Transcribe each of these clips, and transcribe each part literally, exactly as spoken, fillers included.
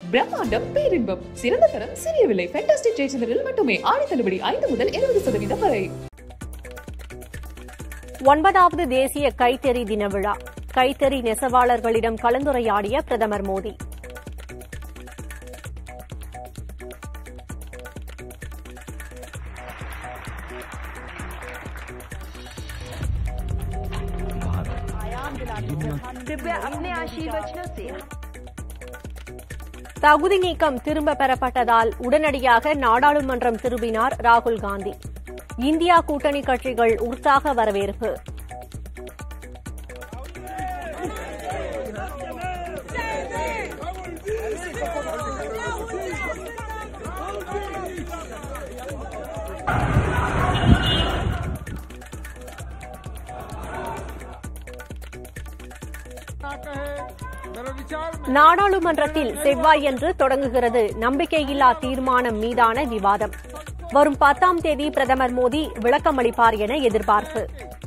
பிரம்மாண்டம் பேரின்பம் சிறந்த தரம் சிறிய விலை ஃபேண்டாஸ்டிக் ஜெயச்சந்திரில் மட்டுமே ஆடி தள்ளுபடி ஐந்து முதல் இருபது சதவீதம் வரை. ஒன்பதாவது தேசிய கைத்தறி தின விழா. கைத்தறி நெசவாளர்களிடம் கலந்துரையாடிய பிரதமர் மோடி. தகுதி நீக்கம் திரும்ப பெறப்பட்டதால் உடனடியாக நாடாளுமன்றம் திரும்பினார் ராகுல் காந்தி. இந்தியா கூட்டணி கட்சிகள் உற்சாக வரவேற்பு. நாடாளுமன்றத்தில் செவ்வாயன்று தொடங்குகிறது நம்பிக்கையில்லா தீர்மானம் மீதான விவாதம். வரும் பத்தாம் தேதி பிரதமர் மோடி விளக்கமளிப்பார் என எதிர்பார்ப்பு.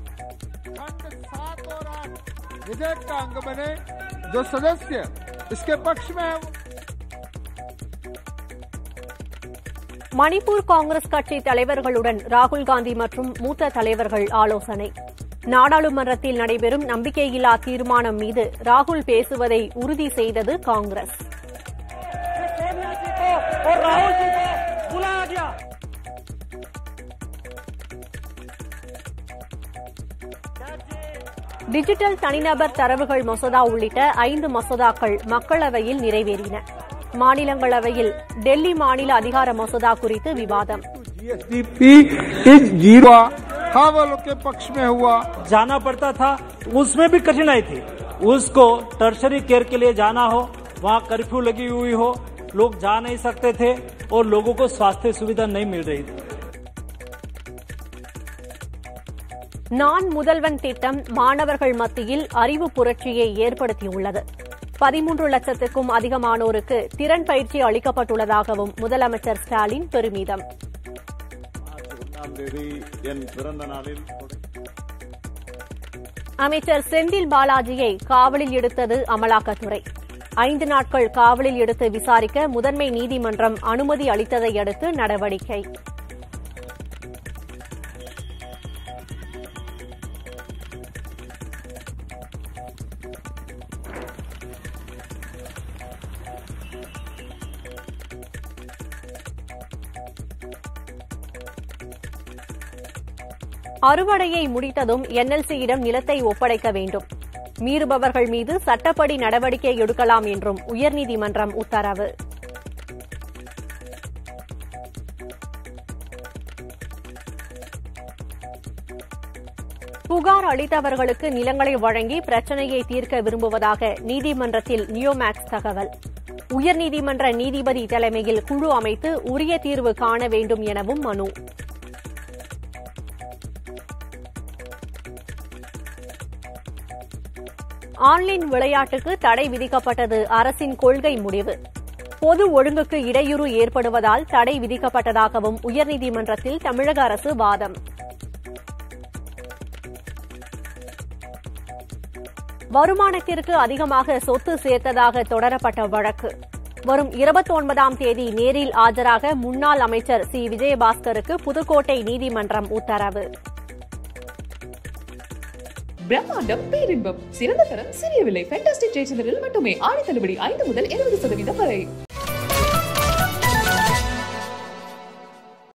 மணிப்பூர் காங்கிரஸ் கட்சி தலைவர்களுடன் ராகுல் காந்தி மற்றும் மூத்த தலைவர்கள் ஆலோசனை. நாடாளுமன்றத்தில் நடைபெறும் நம்பிக்கையில்லா தீர்மானம் மீது ராகுல் பேசுவதை உறுதி செய்தது காங்கிரஸ். டிஜிட்டல் தனிநபர் தரவுகள் மசோதா உள்ளிட்ட ஐந்து மசோதாக்கள் மக்களவையில் நிறைவேறின. மாநிலங்களவையில் டெல்லி மாநில அதிகார மசோதா குறித்து விவாதம். वालों के पक्ष में हुआ जाना पड़ता था, उसमें भी कठिनाई थी. उसको टर्शरी केयर के लिए जाना हो, वहाँ कर्फ्यू लगी हुई हो, लोग जा नहीं सकते थे और लोगों को स्वास्थ्य सुविधा नहीं मिल रही थी. நான் முதல்வன் திட்டம் மாணவர்கள் மத்தியில் அறிவு புரட்சியை ஏற்படுத்தியுள்ளது. பதிமூன்று லட்சத்துக்கும் அதிகமானோருக்கு திறன் பயிற்சி அளிக்கப்பட்டுள்ளதாகவும் முதலமைச்சர் ஸ்டாலின் பெருமிதம். அமைச்சர் செந்தில் பாலாஜியை காவலில் எடுத்தது அமலாக்கத்துறை. ஐந்து நாட்கள் காவலில் எடுத்து விசாரிக்க முதன்மை நீதிமன்றம் அனுமதி அளித்ததை அடுத்து நடவடிக்கை. அறுவடையை முடித்ததும் என்எல்சியிடம் நிலத்தை ஒப்படைக்க வேண்டும். மீறுபவர்கள் மீது சட்டப்படி நடவடிக்கை எடுக்கலாம் என்றும் உயர்நீதிமன்றம் உத்தரவு. புகார் அளித்தவர்களுக்கு நிலங்களை வழங்கி பிரச்சினையை தீர்க்க விரும்புவதாக நீதிமன்றத்தில் நியோமேக்ஸ் தகவல். உயர்நீதிமன்ற நீதிபதி தலைமையில் குழு அமைத்து உரிய தீர்வு காண வேண்டும் எனவும் மனு. ஆன்லைன் விளையாட்டுக்கு தடை விதிக்கப்பட்டது அரசின் கொள்கை முடிவு. பொது ஒழுங்குக்கு இடையூறு ஏற்படுவதால் தடை விதிக்கப்பட்டதாகவும் உயர்நீதிமன்றத்தில் தமிழக அரசு வாதம். வருமானத்திற்கு அதிகமாக சொத்து சேர்த்ததாக தொடரப்பட்ட வழக்கு. வரும் இருபத்தி ஒன்பதாம் தேதி நேரில் ஆஜராக முன்னாள் அமைச்சர் சி விஜயபாஸ்கருக்கு புதுக்கோட்டை நீதிமன்றம் உத்தரவு. பிரம்மாண்டம் பேரின்பம் சிறந்த தரம் சிறிய விலை ஃபேண்டாஸ்டிக் ஜெயச்சந்திரில் மட்டுமே ஆடி தள்ளுபடி ஐந்து முதல் இருபது சதவீதம் வரை.